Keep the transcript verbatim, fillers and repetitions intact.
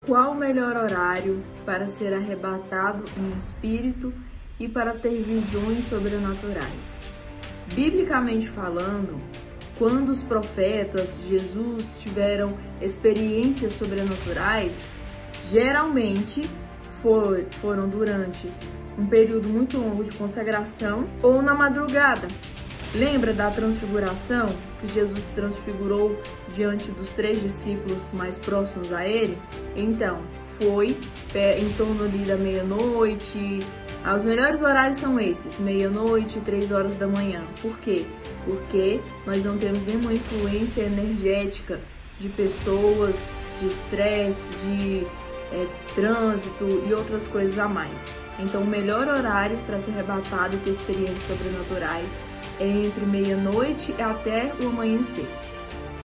Qual o melhor horário para ser arrebatado em espírito e para ter visões sobrenaturais? Biblicamente falando, quando os profetas de Jesus tiveram experiências sobrenaturais, geralmente for, foram durante um período muito longo de consagração ou na madrugada. Lembra da transfiguração, que Jesus se transfigurou diante dos três discípulos mais próximos a ele? Então, foi em torno ali da meia-noite. Os melhores horários são esses, meia-noite e três horas da manhã. Por quê? Porque nós não temos nenhuma influência energética de pessoas, de estresse, de é, trânsito e outras coisas a mais. Então, o melhor horário para ser arrebatado e ter experiências sobrenaturais é entre meia-noite e até o amanhecer.